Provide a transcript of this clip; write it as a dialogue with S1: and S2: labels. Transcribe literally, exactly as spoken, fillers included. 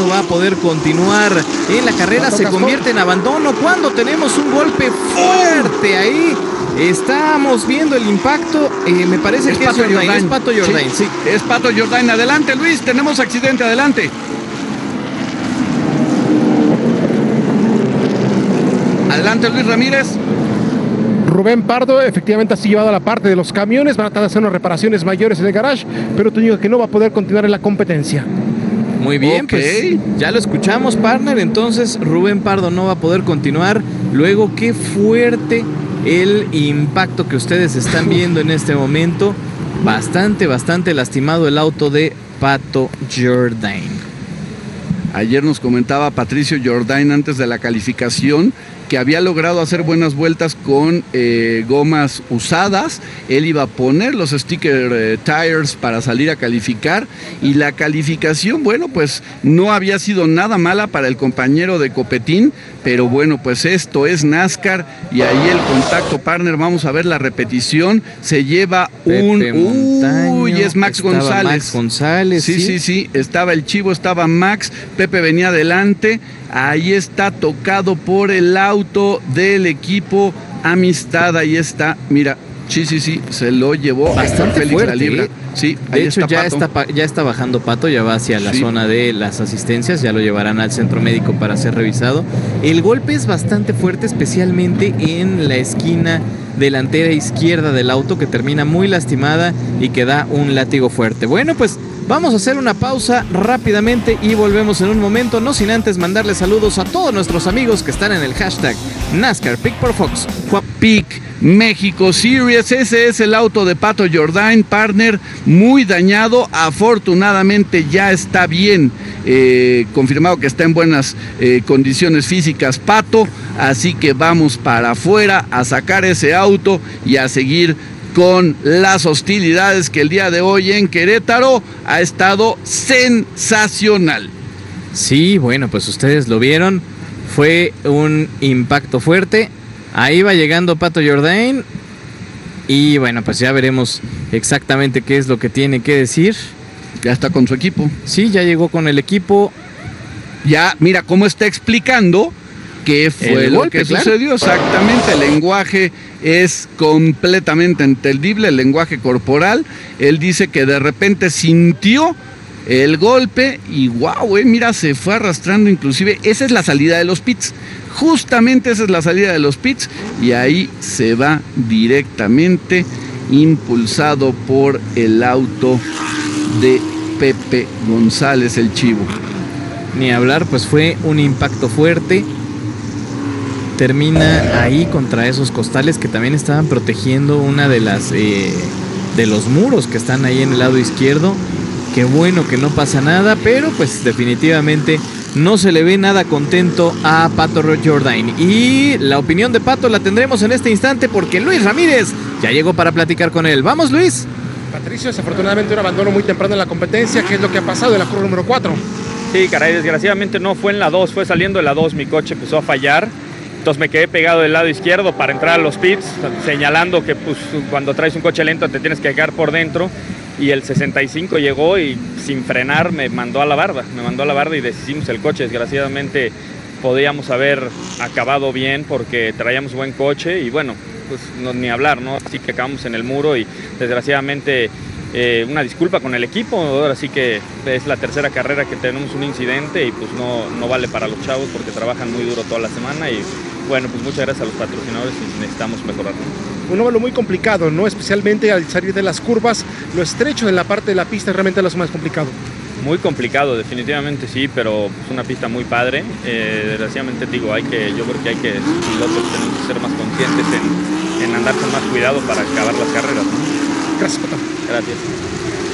S1: va a poder continuar en la carrera, se convierte en abandono cuando tenemos un golpe fuerte ahí. Estamos viendo el impacto, eh, me parece
S2: es
S1: que
S2: Pato
S1: es, Jourdain,
S2: Jourdain.
S1: es Pato Jourdain, sí,
S2: sí. Es Pato Jourdain. Adelante, Luis, tenemos accidente, adelante. Adelante, Luis Ramírez.
S3: Rubén Pardo efectivamente ha sido llevado a la parte de los camiones, van a tratar de hacer unas reparaciones mayores en el garage, pero te digo que no va a poder continuar en la competencia.
S1: Muy bien,
S2: okay.
S1: Pues ya lo escuchamos, partner. Entonces Rubén Pardo no va a poder continuar. Luego, qué fuerte el impacto que ustedes están viendo en este momento. Bastante, bastante lastimado el auto de Pato Jourdain.
S2: Ayer nos comentaba Patricio Jourdain antes de la calificación que había logrado hacer buenas vueltas con eh, gomas usadas. Él iba a poner los sticker eh, tires para salir a calificar, y la calificación, bueno, pues no había sido nada mala para el compañero de Copetín, pero bueno, pues esto es NASCAR, y ahí el contacto, partner. Vamos a ver la repetición. Se lleva un...
S1: Pepe Montaño,
S2: uy, es Max González.
S1: Max González.
S2: Sí, sí, sí, sí, estaba el Chivo, estaba Max, Pepe venía adelante. Ahí está, tocado por el auto del equipo Amistad. Ahí está, mira, sí, sí, sí, se lo llevó.
S1: Bastante
S2: Félix
S1: fuerte,
S2: La Libra.
S1: ¿eh?
S2: Sí,
S1: de
S2: ahí
S1: hecho
S2: está
S1: ya
S2: Pato.
S1: está, ya está bajando Pato, ya va hacia la
S2: Sí.
S1: zona de las asistencias, ya lo llevarán al centro médico para ser revisado. El golpe es bastante fuerte, especialmente en la esquina delantera izquierda del auto, que termina muy lastimada y que da un látigo fuerte. Bueno, pues vamos a hacer una pausa rápidamente y volvemos en un momento, no sin antes mandarle saludos a todos nuestros amigos que están en el hashtag NASCAR Pick por Fox.
S2: Pick México Series, ese es el auto de Pato Jourdain, partner, muy dañado. Afortunadamente ya está bien, eh, confirmado que está en buenas eh, condiciones físicas Pato, así que vamos para afuera a sacar ese auto y a seguir con las hostilidades, que el día de hoy en Querétaro ha estado sensacional.
S1: Sí, bueno, pues ustedes lo vieron, fue un impacto fuerte. Ahí va llegando Pato Jourdain y bueno, pues ya veremos exactamente qué es lo que tiene que decir.
S2: Ya está con su equipo.
S1: Sí, ya llegó con el equipo.
S2: Ya, mira cómo está explicando qué fue
S1: El
S2: lo
S1: golpe,
S2: que
S1: claro.
S2: sucedió. Exactamente, el lenguaje es completamente entendible, el lenguaje corporal. Él dice que de repente sintió el golpe y wow, eh, mira, se fue arrastrando. Inclusive esa es la salida de los pits, justamente esa es la salida de los pits, y ahí se va directamente impulsado por el auto de Pepe González, el Chivo.
S1: Ni hablar, pues fue un impacto fuerte. Termina ahí contra esos costales que también estaban protegiendo una de las eh, de los muros que están ahí en el lado izquierdo. Qué bueno que no pasa nada, pero pues definitivamente no se le ve nada contento a Pato Jourdain. Y la opinión de Pato la tendremos en este instante porque Luis Ramírez ya llegó para platicar con él. Vamos, Luis.
S3: Patricio, desafortunadamente un abandono muy temprano en la competencia. ¿Qué es lo que ha pasado en la curva número cuatro?
S4: Sí, caray, desgraciadamente no fue en la dos, fue saliendo de la dos, mi coche empezó a fallar. Entonces me quedé pegado del lado izquierdo para entrar a los pits, señalando que pues, cuando traes un coche lento te tienes que quedar por dentro. Y el sesenta y cinco llegó y sin frenar me mandó a la barda, me mandó a la barda y deshicimos el coche. Desgraciadamente podíamos haber acabado bien porque traíamos buen coche y bueno, pues no, ni hablar, ¿no? Así que acabamos en el muro y desgraciadamente eh, una disculpa con el equipo. Ahora sí que es la tercera carrera que tenemos un incidente y pues no, no vale para los chavos porque trabajan muy duro toda la semana y bueno, pues muchas gracias a los patrocinadores y necesitamos mejorar.
S3: Un óvalo muy complicado, ¿no? Especialmente al salir de las curvas, lo estrecho en la parte de la pista es realmente lo más complicado.
S4: Muy complicado, definitivamente sí, pero es una pista muy padre. Eh, desgraciadamente digo, hay que, yo creo que hay que, los pilotos tenemos que ser más conscientes en, en andar con más cuidado para acabar las carreras, ¿no?
S3: Gracias, Pato.
S4: Gracias.